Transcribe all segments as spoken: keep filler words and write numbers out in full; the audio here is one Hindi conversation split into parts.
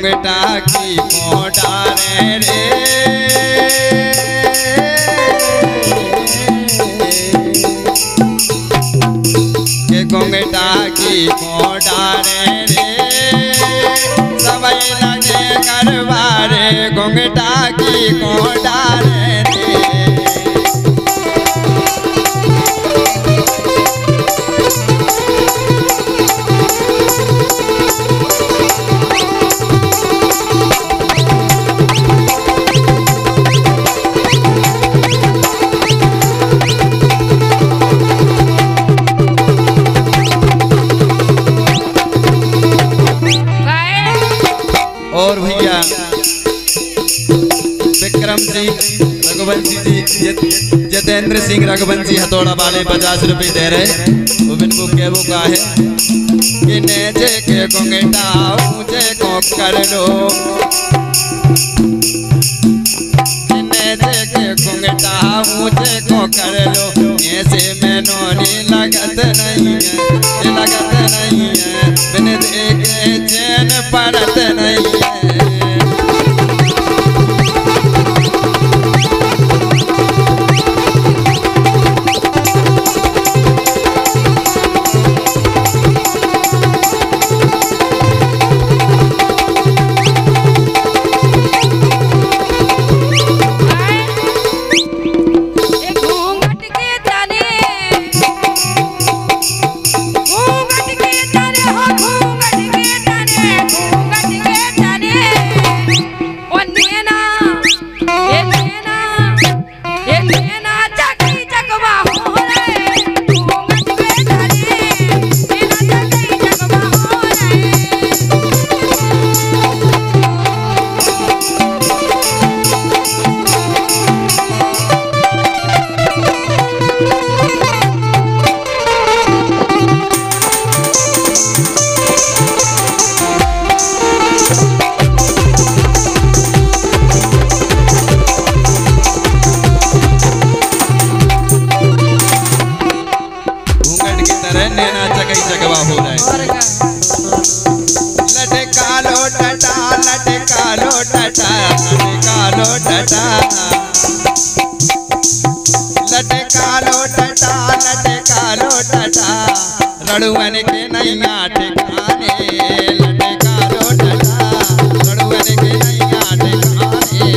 घुंघटा की को डारे रे, के घुंघटा की को डारे रे, सबई लगे करवारे घुंघटा की को डारे रे। और भैया विक्रम सिंह रघुवंशी जी, जितेंद्र सिंह रघुवंशी हथौड़ा वाले पचास रुपए दे रहे। वो के वो का है कि नेचे के घुंघटा ऊंचे को कर लो, नेचे के घुंघटा ऊंचे को कर लो, ऐसे में नोनी लगत नहीं है, लगत नहीं है, बिन देखे चैन पड़त नहीं है। रड़ुअन के नैया ठिकाने, लटका लो टटा, रड़ुअन के नैया ठिकाने।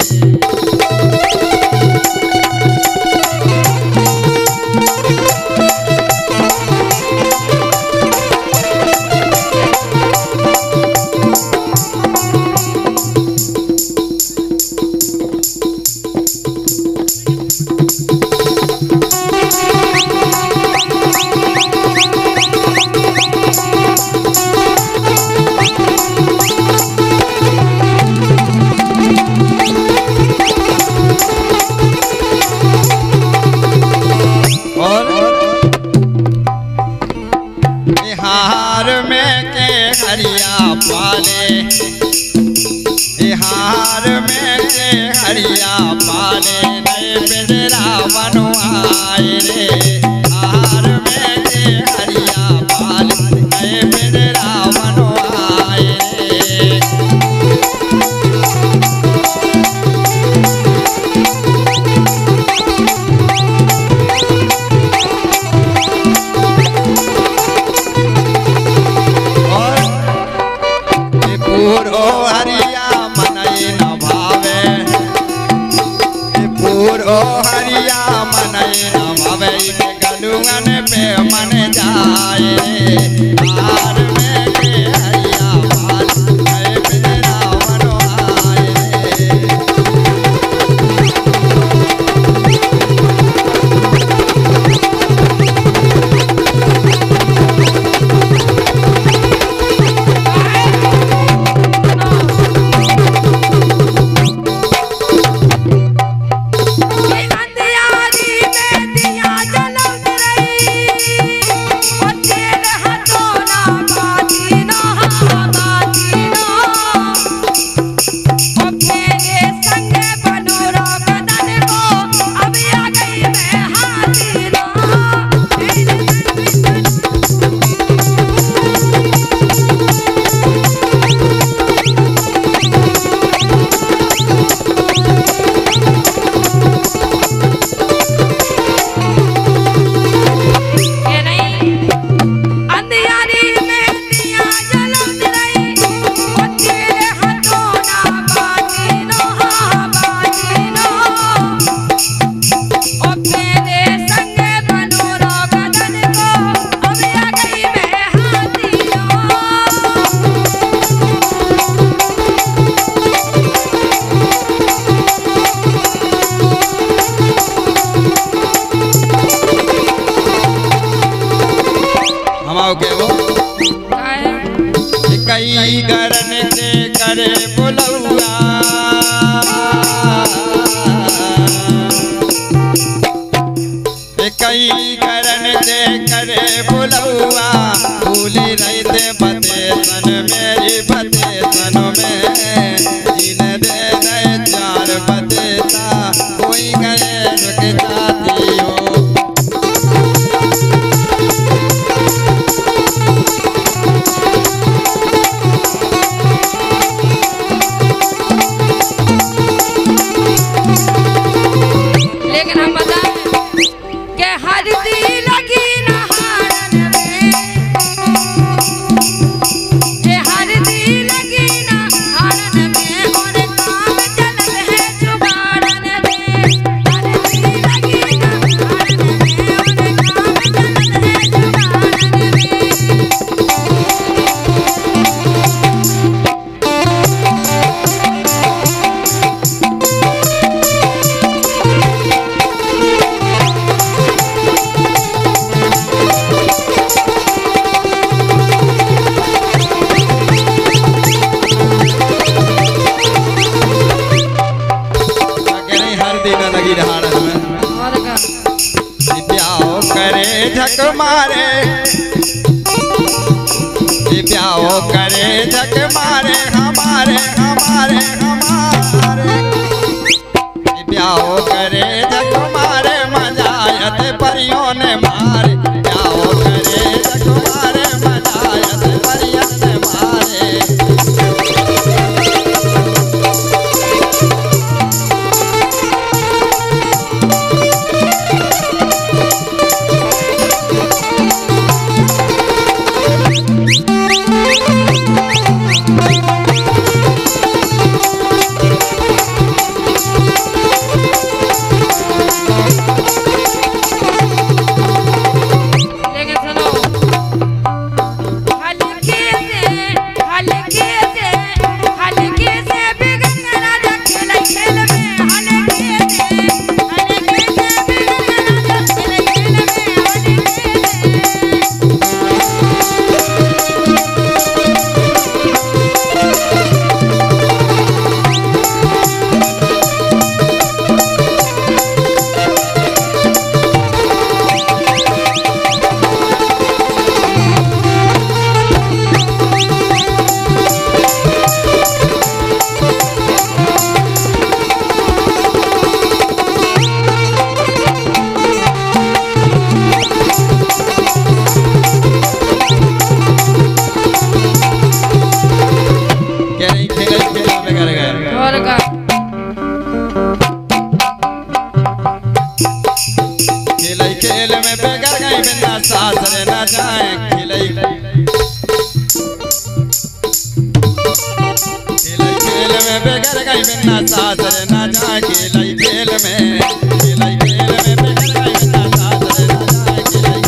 हरिया पाले, हार में के हरिया पाले, नए पिंजरा बनवाए रे, हार में के हरिया पाले, नए पिंजरा बनवाए रे। पूरो हरिया मनई न भावे, पूरो हरिया मनई न भावे, गलुअन पे मन जाए, हार में के हरिया पाल, नए पिंजरा बनवाए रे। अंधियारी में दिया जलत रही, और तेरे हाथों हमाओ के वो कई गरन के करे बुलौआ कई गरन के करे बुलौआ भूली रही थे बते सन मेरी बते सन में जिन दे रहे चार बतेता कोई गए रुक जाती हो झक मारे प्याओ करे झक मारे हमारे हमारे हमारे प्याओ करे झक मारे मजायत परियों ने मारे प्याओ करे झक मारे मजायत परियों ने मारे सासरे न जाए खिलई खिलई खेल में बेगर गई बिना सासरे न जाए खिलई खेल में खिलई खेल में बेगर गई बिना सासरे न जाए खिलई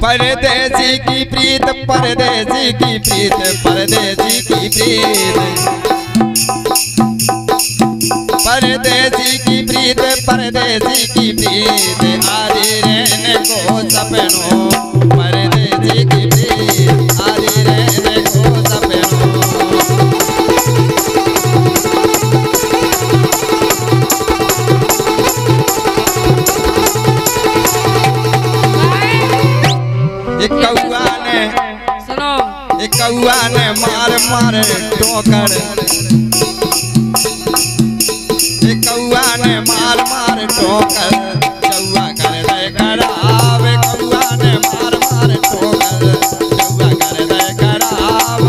परदेसी की प्रीत परदेसी की प्रीत परदेसी की प्रीत परदेसी की प्रीत परदेसी की प्रीत आदि रहने को सपनों परदेसी की प्रीत आदि रहने को सपनों। एक कौआ ने सुनो एक कौआ ने मार मार ठोकर एक कौआ ने मार मार ठोकर कौआ कर दे खराब कौआ ने मार मार ठोकर कौआ कर दे खराब।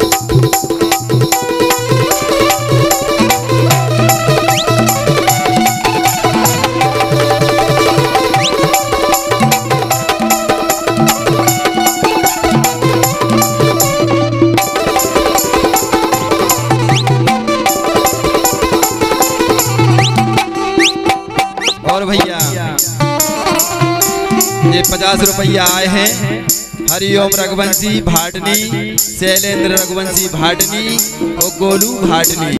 और भैया ये पचास रुपया आए हैं हरिओम रघुवंशी भाटनी, शैलेंद्र रघुवंशी भाटनी और गोलू भाटनी।